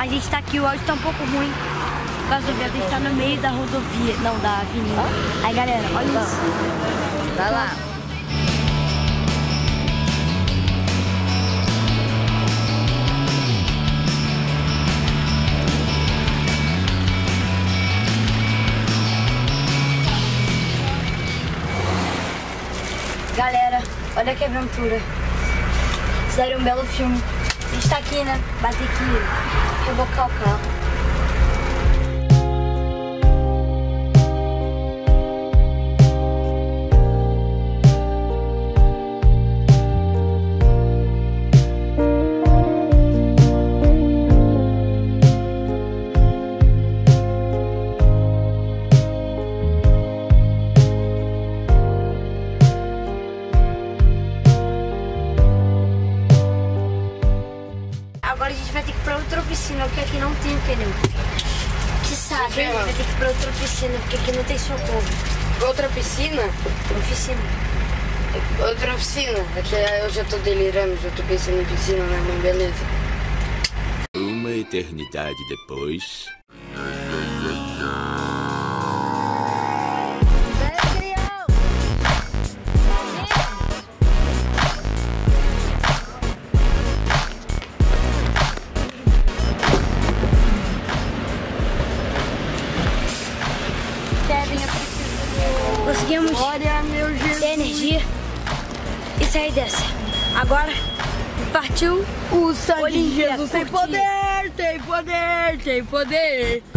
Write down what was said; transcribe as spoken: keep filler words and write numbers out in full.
A gente tá aqui, o áudio tá um pouco ruim. Por causa do vento, a gente tá no meio da rodovia, não, da avenida. Aí galera, olha isso. Vai lá. Galera, olha que aventura. Sério, um belo filme. A gente tá aqui, né? Vai ter que rebocar o carro. Agora a gente vai ter que ir pra outra oficina, porque aqui não tem pneu. Que sabe, a gente vai ter que ir pra outra oficina, porque aqui não tem socorro. Outra piscina? Oficina. Outra oficina? É que eu já tô delirando, já tô pensando em piscina, né, mãe? Beleza. Uma eternidade depois... Conseguimos Glória, meu Jesus. ter energia e sair dessa. Agora partiu O sangue de Olimpíada, Jesus tem curtir. poder, tem poder, tem poder.